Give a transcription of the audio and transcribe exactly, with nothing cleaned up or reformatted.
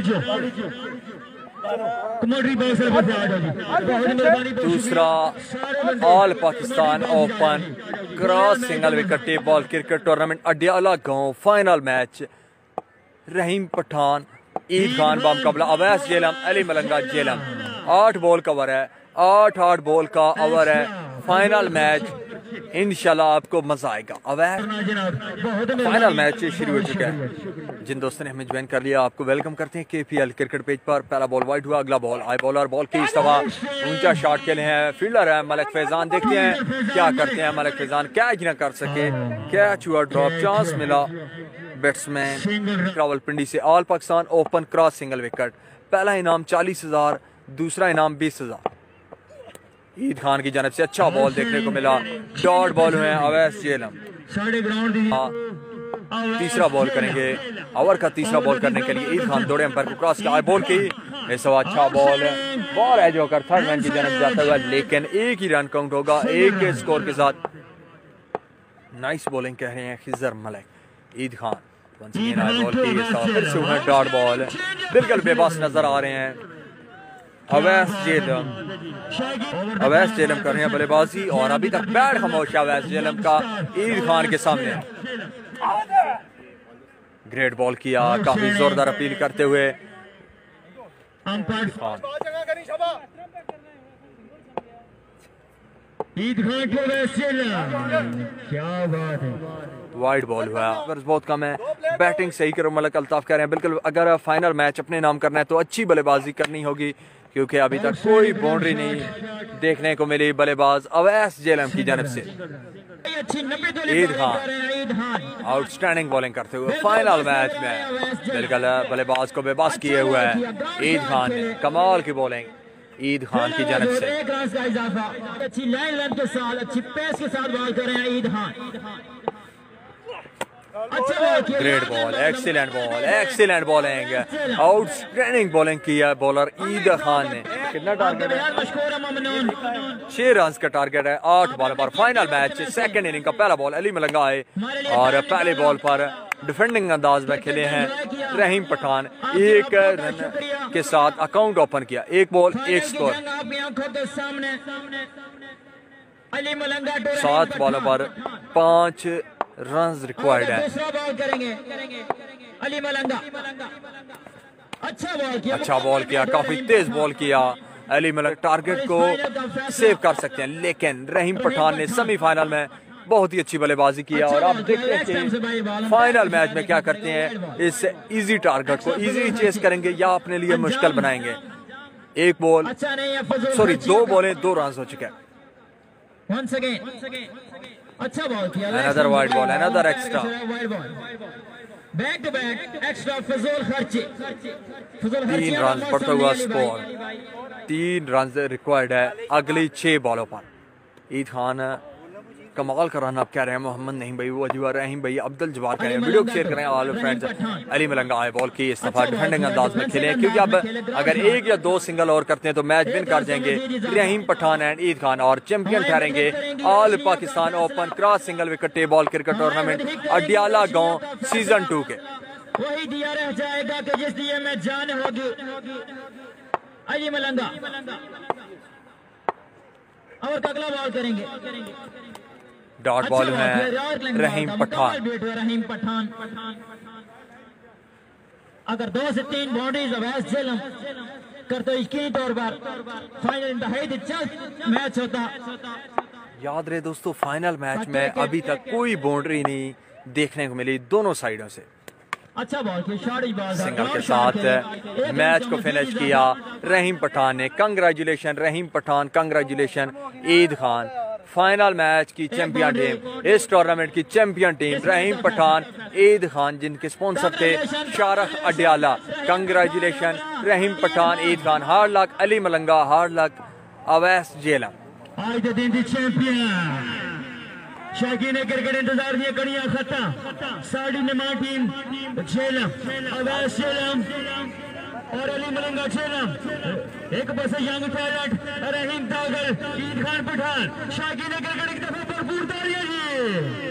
दूसरा all Pakistan open cross single wicket T ball cricket tournament Adiala गांव final match. Rahim Pathan, Eid Khan बा मुकाबला अवैस जेलम, अली मलंगा जेलम। आठ बॉल का ओवर है, आठ आठ बॉल का ओवर है। फाइनल मैच इंशाल्लाह आपको मजा आएगा। अवैस फाइनल मैच शुरू हो चुका है। जिन दोस्तों ने हमें ज्वाइन कर लिया आपको वेलकम करते हैं के पी एल क्रिकेट पेज पर। पहला बॉल वाइड हुआ, अगला बॉल आई बॉलर बॉल की इस दफा ऊंचा शॉट खेले हैं, फील्डर है मलिक फैजान। देखते हैं क्या करते हैं मलिक फैजान, कैच न कर सके, कैच हुआ ड्रॉप, चांस मिला बैट्समैन रावलपिंडी से। All Pakistan open cross single wicket. पहला इनाम चालीस हजार, दूसरा इनाम बीस हजार। ईद खान की जानब से अच्छा बॉल देखने को मिला, डॉट बॉल हुए अवैस जेलम। तीसरा बॉल करेंगे, ओवर का तीसरा बॉल करने के लिए ईद खान दौड़े अंपायर को क्रॉस किया, बॉल की ऐसा अच्छा बॉल है, बॉल है जो कर थर्ड मैन की जानब जाता हुआ, लेकिन एक ही रन काउंट होगा एक के स्कोर के साथ। नाइस बॉलिंग कह रहे हैं खिजर मलिक। ईद खान बॉल की फिर से हुए डॉट बॉल, बिल्कुल बेबस नजर आ रहे हैं अवैस जेलम। अवैस जेलम कर रहे हैं बल्लेबाजी और अभी तक बैट खामोश है अवैस जेलम का ईद खान के सामने। ग्रेट बॉल किया, काफी जोरदार अपील करते हुए ईद खान को अवैस जेलम। क्या बात है, वाइड बॉल हुआ, बहुत कम है। बैटिंग सही करो मलिक अल्ताफ कह रहे हैं। बिल्कुल अगर फाइनल मैच अपने नाम करना है तो अच्छी बल्लेबाजी करनी होगी, क्योंकि अभी तक कोई बाउंड्री नहीं देखने को मिली बल्लेबाज अवैस जेलम की जानब से। ईद खान आउटस्टैंडिंग बॉलिंग करते हुए फाइनल मैच में बिल्कुल बल्लेबाज को बेबस किए हुए है ईद खान ने। कमाल की बॉलिंग ईद खान की जानब से। अच्छी लाइन लेंथ के साथ, अच्छी पेस के साथ बॉल कर रहे हैं Eid Khan. Great ball, excellent ball, excellent bowling, outstanding bowling किया बॉलर ईद खान ने। कितना टारगेट है? छह रन का टारगेट है आठ बॉल पर। फाइनल मैच सेकंड इनिंग का पहला बॉल अली मलंगा आए और पहले बॉल पर डिफेंडिंग अंदाज में खेले हैं रहीम पठान। एक रन के साथ अकाउंट ओपन किया, एक बॉल एक स्कोर। सात बॉलों पर पांच रन रिक्वायर्ड है। अली मलंगा अच्छा बॉल किया, अच्छा बॉल किया, काफी तेज बॉल किया अली मलंगा। टारगेट को सेव कर सकते हैं, लेकिन रहीम पठान ने सेमीफाइनल में बहुत ही अच्छी बल्लेबाजी किया। और आप देखते हैं कि फाइनल मैच में क्या करते हैं, इस इजी टारगेट को इजी चेस करेंगे या अपने लिए मुश्किल बनाएंगे। एक बॉल सॉरी दो बॉलें दो रन हो चुके हैं। अच्छा बॉल किया, another wide ball, another extra, back to back extra फजूल खर्चे। तीन रन पड़ता हुआ स्कोर, तीन रन रिक्वायर्ड है अगली छह बॉलों पर। ईद खान कमाल का रन आप कह रहे हैं मोहम्मद नहीं भाई, वो अजीब रहीम भाई, अब्दुल जब्बार कह रहे हैं। वीडियो को शेयर करें ऑल फ्रेंड्स। अली मलंगा आए बॉल की इस दफा डिफेंडिंग अंदाज में खेले, क्योंकि अब अगर एक या दो सिंगल और करते हैं तो मैच विन कर जाएंगे रहीम पठान एंड ईद खान और चैंपियन ठहरेंगे all Pakistan open cross single wicket T ball cricket tournament Adiala गांव सीजन टू के। वही दिया रह जाएगा कि जिस दिए में जान होगी। अली मलंगा और अगला बॉल करेंगे, डॉट बॉल है रहीम पठान। रहीम पठान अगर दो से तीन बाउंड्रीज अवैस जेलम कर तो यकीनी तौर पर फाइनल इंतहाई दिलचस्प मैच होता। याद रहे दोस्तों, फाइनल मैच में अभी तक कोई बाउंड्री नहीं देखने को मिली दोनों साइडों से। अच्छा बॉल किया, सिंगल के साथ मैच को फिनिश किया रहीम पठान ने। Congratulation Rahim Pathan, congratulation Eid Khan. Final match की चैंपियन टीम, इस टूर्नामेंट की चैंपियन टीम रहीम पठान ईद खान, जिनके स्पॉन्सर थे Sharukh Adiala. Congratulation Rahim Pathan Eid Khan. Hard luck Ali Malanga, hard luck Awais Jhelum. शाकीन क्रिकेट इंतजार दिए कड़ियां खत्म। साड़ी नमा टीम जेलम, अवैस जेलम और अली मलंगा जेलम। एक बस यंग टैलेंट रहीम तागल, ईद खान पठान। शाकीन क्रिकेट एक दफा भरपूर तालियां जी।